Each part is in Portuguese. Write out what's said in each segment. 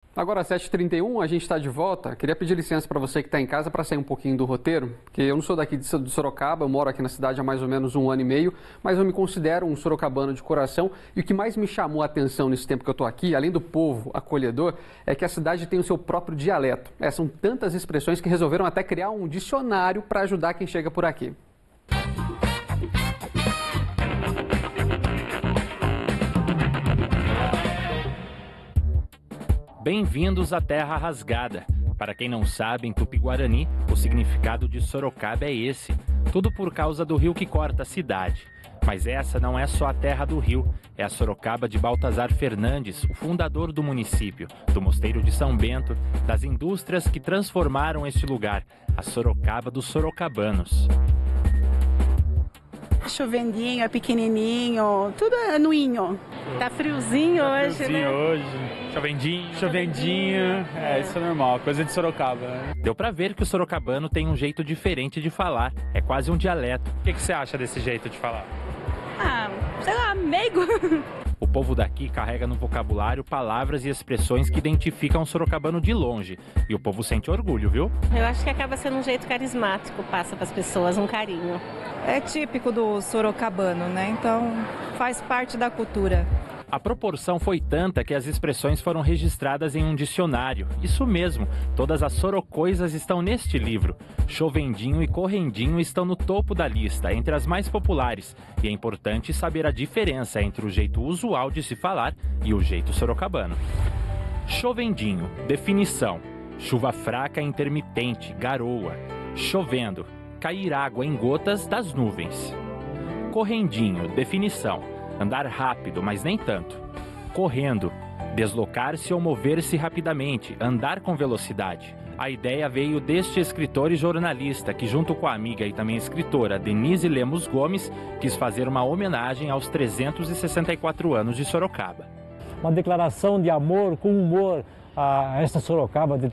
Agora, às 7h31, a gente está de volta. Queria pedir licença para você que está em casa para sair um pouquinho do roteiro, porque eu não sou daqui de Sorocaba, eu moro aqui na cidade há mais ou menos 1 ano e meio, mas eu me considero um sorocabano de coração. E o que mais me chamou a atenção nesse tempo que eu estou aqui, além do povo acolhedor, é que a cidade tem o seu próprio dialeto. São tantas expressões que resolveram até criar um dicionário para ajudar quem chega por aqui. Bem-vindos à Terra Rasgada. Para quem não sabe, em Tupi-Guarani, o significado de Sorocaba é esse. Tudo por causa do rio que corta a cidade. Mas essa não é só a terra do rio, é a Sorocaba de Baltazar Fernandes, o fundador do município, do Mosteiro de São Bento, das indústrias que transformaram este lugar, a Sorocaba dos sorocabanos. Chovendinho, é pequenininho, tudo é anuinho. Tá friozinho hoje, friozinho né? Hoje. Chovendinho. Isso é normal, coisa de Sorocaba, né? Deu pra ver que o sorocabano tem um jeito diferente de falar, é quase um dialeto. O que você acha desse jeito de falar? Sei lá, meigo. O povo daqui carrega no vocabulário palavras e expressões que identificam o sorocabano de longe. E o povo sente orgulho, viu? Eu acho que acaba sendo um jeito carismático, passa para as pessoas um carinho. É típico do sorocabano, né? Então faz parte da cultura. A proporção foi tanta que as expressões foram registradas em um dicionário. Isso mesmo, todas as sorocoisas estão neste livro. Chovendinho e correndinho estão no topo da lista, entre as mais populares. E é importante saber a diferença entre o jeito usual de se falar e o jeito sorocabano. Chovendinho, definição: chuva fraca intermitente, garoa. Chovendo, cair água em gotas das nuvens. Correndinho, definição: andar rápido, mas nem tanto. Correndo, deslocar-se ou mover-se rapidamente, andar com velocidade. A ideia veio deste escritor e jornalista que, junto com a amiga e também escritora Denise Lemos Gomes, quis fazer uma homenagem aos 364 anos de Sorocaba. Uma declaração de amor com humor a esta Sorocaba de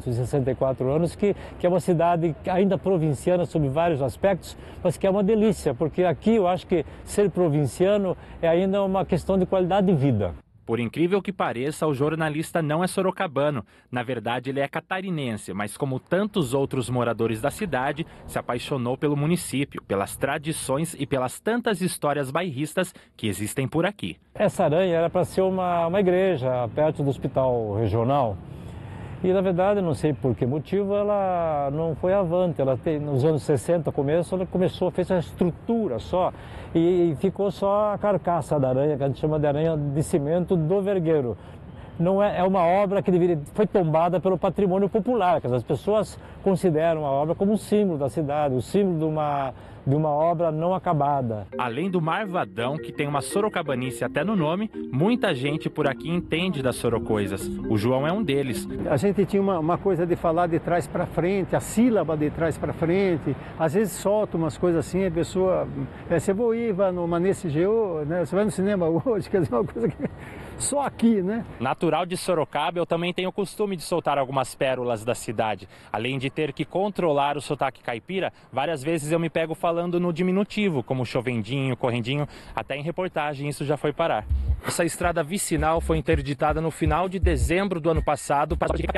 364 anos, que é uma cidade ainda provinciana sob vários aspectos, mas que é uma delícia, porque aqui eu acho que ser provinciano é ainda uma questão de qualidade de vida. Por incrível que pareça, o jornalista não é sorocabano. Na verdade, ele é catarinense, mas como tantos outros moradores da cidade, se apaixonou pelo município, pelas tradições e pelas tantas histórias bairristas que existem por aqui. Essa aranha era para ser uma igreja perto do hospital regional. E, na verdade, não sei por que motivo, ela não foi avante. Nos anos 60, ela fez a estrutura só e ficou só a carcaça da aranha, que a gente chama de aranha de cimento do vergueiro. Não é uma obra que foi tombada pelo patrimônio popular, que as pessoas consideram a obra como um símbolo da cidade, o símbolo de uma obra não acabada. Além do Marvadão, que tem uma sorocabanice até no nome, muita gente por aqui entende das sorocoisas. O João é um deles. A gente tinha uma coisa de falar de trás para frente, a sílaba de trás para frente. Às vezes solta umas coisas assim, a pessoa... Você vai no Manesse Geo, né? Você vai no cinema hoje, quer dizer, uma coisa que... Só aqui, né? Natural de Sorocaba, eu também tenho o costume de soltar algumas pérolas da cidade. Além de ter que controlar o sotaque caipira, várias vezes eu me pego falando no diminutivo, como chovendinho, correndinho, até em reportagem isso já foi parar. Essa estrada vicinal foi interditada no final de dezembro do ano passado.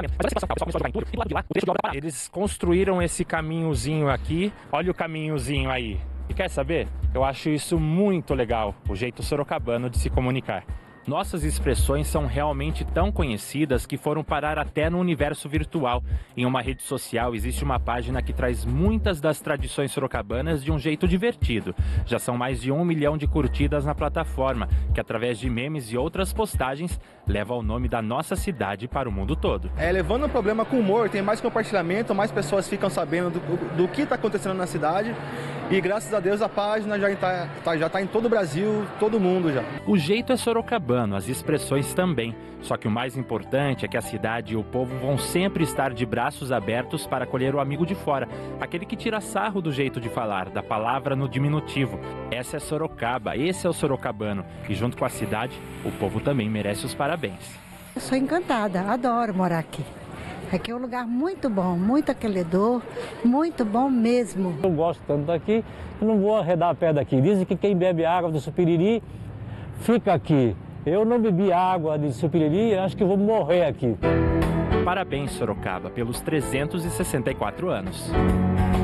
Eles construíram esse caminhozinho aqui, olha o caminhozinho aí. E quer saber? Eu acho isso muito legal, o jeito sorocabano de se comunicar. Nossas expressões são realmente tão conhecidas que foram parar até no universo virtual. Em uma rede social existe uma página que traz muitas das tradições sorocabanas de um jeito divertido. Já são mais de 1 milhão de curtidas na plataforma, que através de memes e outras postagens leva o nome da nossa cidade para o mundo todo. Levando o problema com humor, tem mais compartilhamento, mais pessoas ficam sabendo do que está acontecendo na cidade. E graças a Deus a página já está em todo o Brasil, todo mundo já. O jeito é sorocabano, as expressões também. Só que o mais importante é que a cidade e o povo vão sempre estar de braços abertos para acolher o amigo de fora, aquele que tira sarro do jeito de falar, da palavra no diminutivo. Essa é Sorocaba, esse é o sorocabano. E junto com a cidade, o povo também merece os parabéns. Eu sou encantada, adoro morar aqui. Aqui é um lugar muito bom, muito acolhedor, muito bom mesmo. Eu gosto tanto daqui que não vou arredar a pé daqui. Dizem que quem bebe água do Supiriri fica aqui. Eu não bebi água de Sucupiriri, acho que vou morrer aqui. Parabéns, Sorocaba, pelos 364 anos.